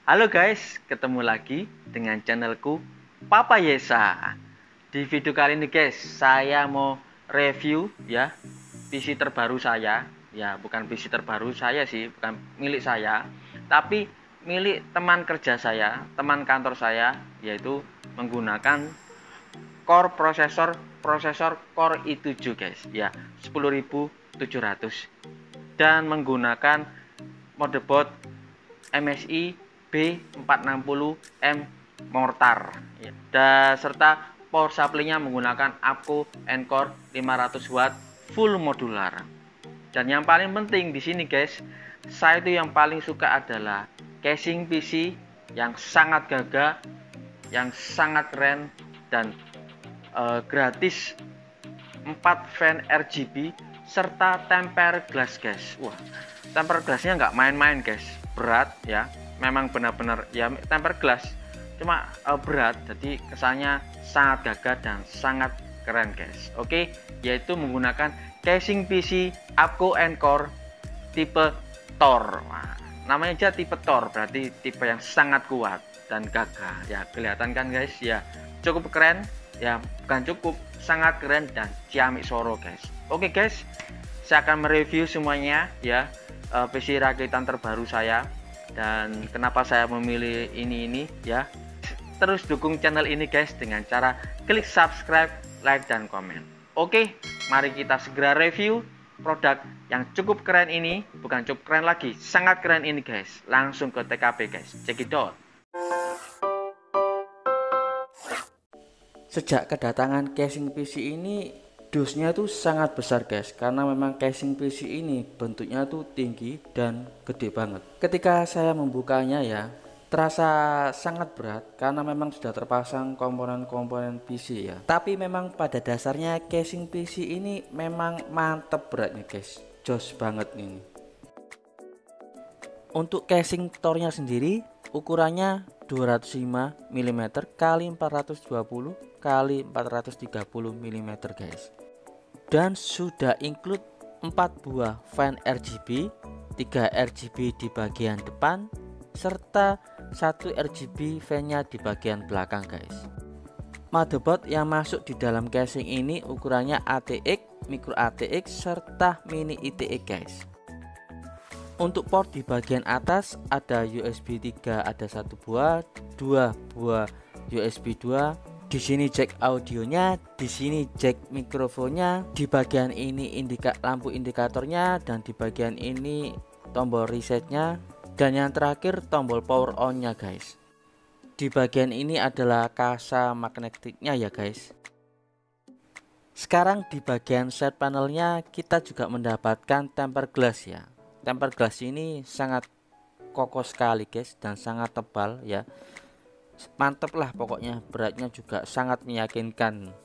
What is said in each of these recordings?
Halo guys, ketemu lagi dengan channelku Papa Yesa. Di video kali ini guys, saya mau review ya PC terbaru saya. Ya, bukan PC terbaru saya sih, bukan milik saya, tapi milik teman kerja saya, teman kantor saya, yaitu menggunakan prosesor Core i7 guys. Ya, 10700 dan menggunakan motherboard MSI B460M Mortar ya. Dan serta power supply-nya menggunakan APCO Encore 500 watt full modular. Dan yang paling penting di sini guys, saya itu yang paling suka adalah casing PC yang sangat gagah, yang sangat keren, dan gratis 4 fan RGB serta tempered glass guys. Wah, tempered glassnya nggak main-main guys, berat ya, memang benar-benar ya tempered glass, cuma berat, jadi kesannya sangat gagah dan sangat keren guys. Oke, yaitu menggunakan casing PC APCO Encore tipe Thor. Nah, namanya aja tipe Thor, berarti tipe yang sangat kuat dan gagah ya, kelihatan kan guys ya, cukup keren ya, bukan cukup, sangat keren dan ciamik soro guys. Oke guys, saya akan mereview semuanya ya, PC rakitan terbaru saya, dan kenapa saya memilih ini ya. Terus dukung channel ini guys dengan cara klik subscribe, like, dan komen. Oke, mari kita segera review produk yang cukup keren ini. Bukan cukup keren lagi, sangat keren ini guys. Langsung ke TKP guys, check it out. Sejak kedatangan casing PC ini, dosnya tuh sangat besar guys, karena memang casing PC ini bentuknya tuh tinggi dan gede banget. Ketika saya membukanya ya, terasa sangat berat karena memang sudah terpasang komponen-komponen PC ya. Tapi memang pada dasarnya casing PC ini memang mantep beratnya guys, jos banget ini. Untuk casing tornya sendiri ukurannya 205 mm kali 420 kali 430 mm guys, dan sudah include 4 buah fan RGB, 3 RGB di bagian depan serta 1 RGB fan-nya di bagian belakang guys. Motherboard yang masuk di dalam casing ini ukurannya ATX, micro ATX serta mini ITX guys. Untuk port di bagian atas ada USB 3, ada 1 buah, 2 buah USB 2. Di sini jack audionya, di sini jack mikrofonnya, di bagian ini lampu indikatornya, dan di bagian ini tombol resetnya, dan yang terakhir tombol power on-nya guys. Di bagian ini adalah kasa magnetiknya ya guys. Sekarang di bagian side panelnya kita juga mendapatkan tempered glass ya. Tempered glass ini sangat kokoh sekali guys dan sangat tebal ya. Mantep lah pokoknya, beratnya juga sangat meyakinkan.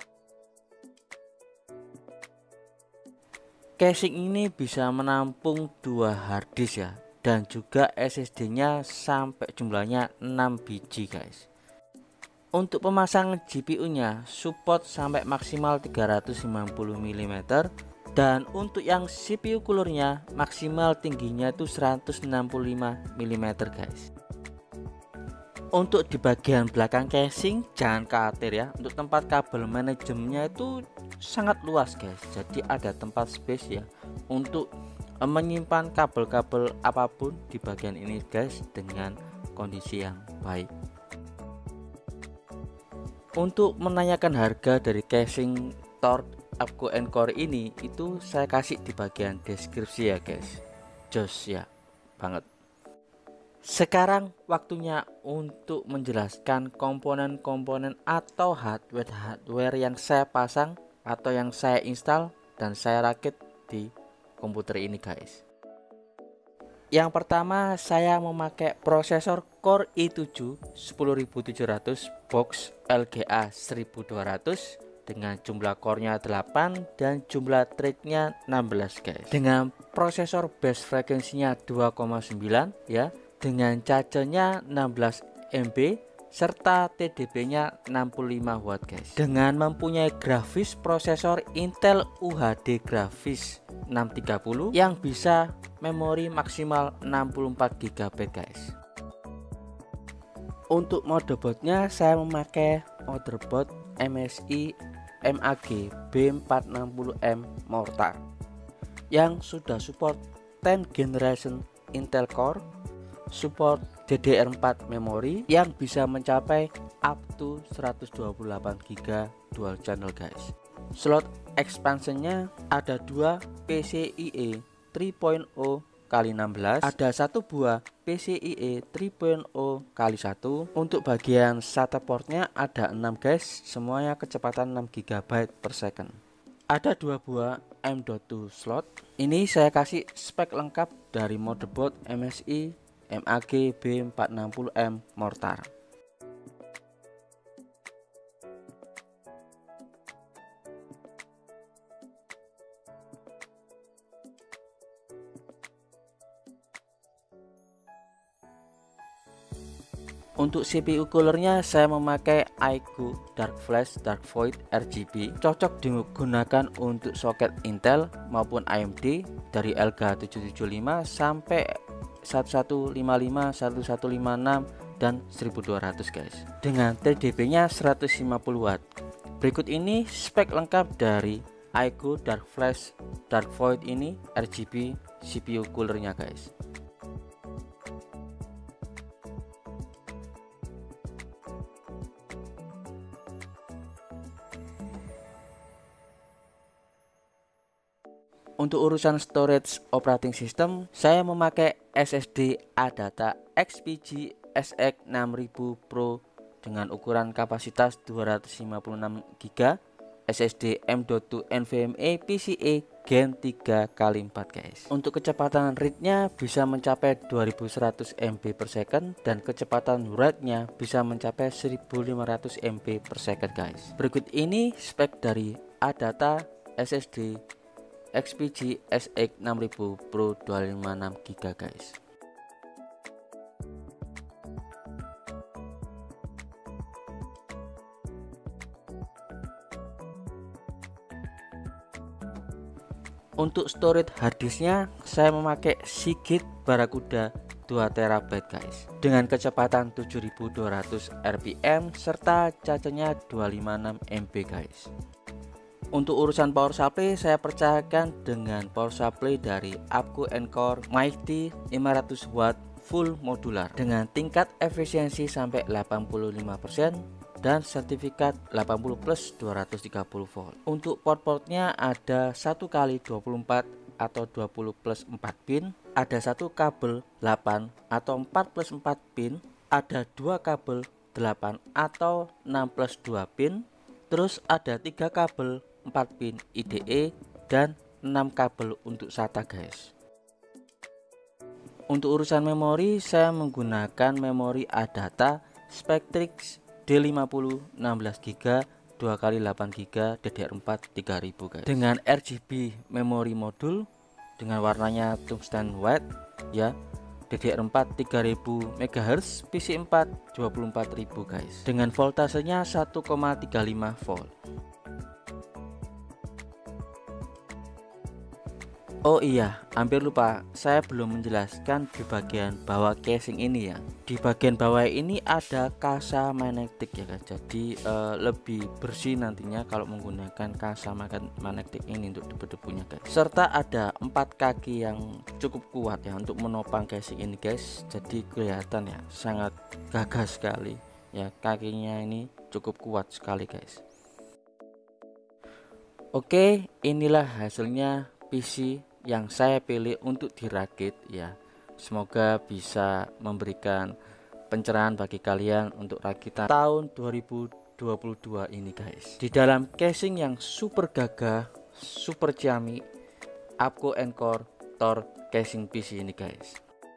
Casing ini bisa menampung 2 harddisk ya, dan juga SSD nya sampai jumlahnya 6 biji guys. Untuk pemasangan GPU nya support sampai maksimal 350 mm, dan untuk yang CPU coolernya maksimal tingginya itu 165 mm guys. Untuk di bagian belakang casing jangan khawatir ya, untuk tempat kabel manajemennya itu sangat luas guys, jadi ada tempat space ya untuk menyimpan kabel-kabel apapun di bagian ini guys dengan kondisi yang baik. Untuk menanyakan harga dari casing Thor APCO Encore ini itu saya kasih di bagian deskripsi ya guys, jos ya banget. Sekarang waktunya untuk menjelaskan komponen-komponen atau hardware yang saya pasang atau yang saya install dan saya rakit di komputer ini guys. Yang pertama saya memakai prosesor Core i7 10700 box LGA 1200 dengan jumlah core-nya 8 dan jumlah thread-nya 16 guys. Dengan prosesor base frekuensinya 2,9 ya, dengan charger-nya 16 MB serta TDP-nya 65 watt guys. Dengan mempunyai grafis prosesor Intel UHD grafis 630 yang bisa memori maksimal 64 GB guys. Untuk motherboardnya saya memakai motherboard MSI MAG B460M Mortar yang sudah support 10 generation Intel Core, support DDR4 memori yang bisa mencapai up to 128GB dual channel guys. Slot expansionnya ada 2 PCIe 3.0 kali 16, ada satu buah PCIe 3.0 kali 1. Untuk bagian SATA portnya ada 6 guys, semuanya kecepatan 6GB per second. Ada 2 buah M.2 slot. Ini saya kasih spek lengkap dari motherboard MSI MAG B460M Mortar. Untuk CPU coolernya saya memakai iQOO Dark Flash Dark Void RGB, cocok digunakan untuk soket Intel maupun AMD dari Elga 775 sampai 1155, 1156 dan 1200 guys, dengan TDP nya 150 watt. Berikut ini spek lengkap dari iQOO Dark Flash Dark Void ini RGB CPU coolernya guys. Untuk urusan storage operating system, saya memakai SSD ADATA XPG SX6000 Pro dengan ukuran kapasitas 256GB, SSD M.2 NVMe PCIe Gen 3x4 guys. Untuk kecepatan read-nya bisa mencapai 2100 MB per second dan kecepatan write-nya bisa mencapai 1500 MB per second guys. Berikut ini spek dari ADATA SSD XPG SX6000 Pro 256GB guys. Untuk storage harddisknya saya memakai Seagate Barracuda 2TB guys, dengan kecepatan 7200 rpm serta cacanya 256 MB guys. Untuk urusan power supply saya percayakan dengan power supply dari APCO Encore Mighty 500 watt full modular dengan tingkat efisiensi sampai 85% dan sertifikat 80 plus 230 volt. Untuk port-portnya ada 1x24 atau 20 plus 4 pin, ada satu kabel 8 atau 4 plus 4 pin, ada 2 kabel 8 atau 6 plus 2 pin, terus ada 3 kabel 4 pin IDE dan 6 kabel untuk SATA guys. Untuk urusan memori saya menggunakan memori ADATA Spectrix D50 16GB 2x8GB DDR4 3000 guys, dengan RGB memori modul dengan warnanya tungsten white ya, DDR4 3000 MHz, PC4 24000 guys, dengan voltasenya 1,35 volt. Oh iya, hampir lupa, saya belum menjelaskan di bagian bawah casing ini ya. Di bagian bawah ini ada kasa magnetik ya guys, jadi lebih bersih nantinya kalau menggunakan kasa magnetik ini untuk debu-debunya guys. Serta ada 4 kaki yang cukup kuat ya untuk menopang casing ini guys, jadi kelihatan ya sangat gagah sekali ya, kakinya ini cukup kuat sekali guys. Oke, inilah hasilnya PC yang saya pilih untuk dirakit ya. Semoga bisa memberikan pencerahan bagi kalian untuk rakitan tahun 2022 ini guys. Di dalam casing yang super gagah, super ciamik, APCO Encore Tor casing PC ini guys.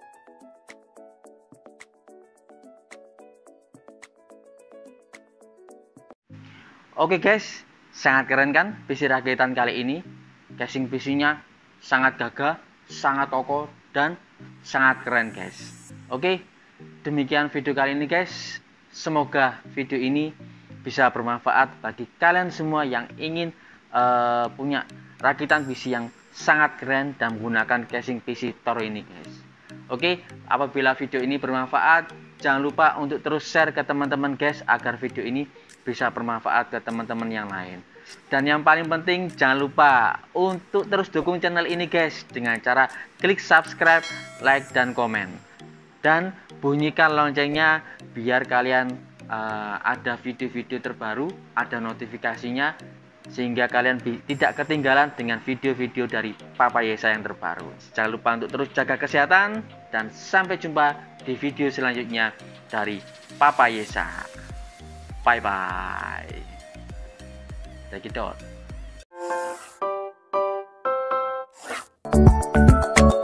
Oke guys, sangat keren kan PC rakitan kali ini. Casing PC-nya sangat gagah, sangat kokoh dan sangat keren guys. Oke, demikian video kali ini guys. Semoga video ini bisa bermanfaat bagi kalian semua yang ingin punya rakitan PC yang sangat keren dan menggunakan casing PC Tor ini guys. Oke, apabila video ini bermanfaat, jangan lupa untuk terus share ke teman-teman guys, agar video ini bisa bermanfaat ke teman-teman yang lain. Dan yang paling penting, jangan lupa untuk terus dukung channel ini guys, dengan cara klik subscribe, like, dan komen. Dan bunyikan loncengnya biar kalian ada video-video terbaru, ada notifikasinya, sehingga kalian tidak ketinggalan dengan video-video dari Papa Yesa yang terbaru. Jangan lupa untuk terus jaga kesehatan, dan sampai jumpa di video selanjutnya dari Papa Yesa. Bye bye. Take it out.